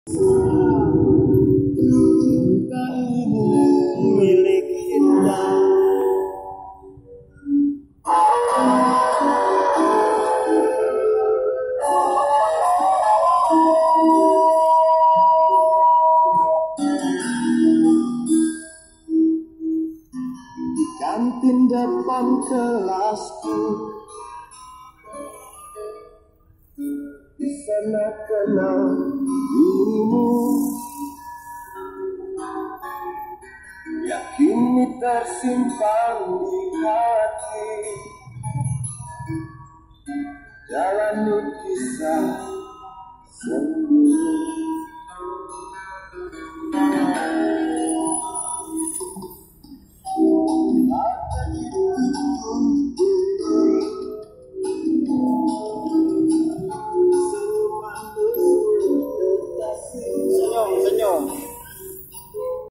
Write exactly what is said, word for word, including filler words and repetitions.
Cinta ini milik kita. Di kantin depan kelasku, di sana kenal dirimu, yang kini tersimpan di hati. Jalani kisah sendiri. Senyum, senyum.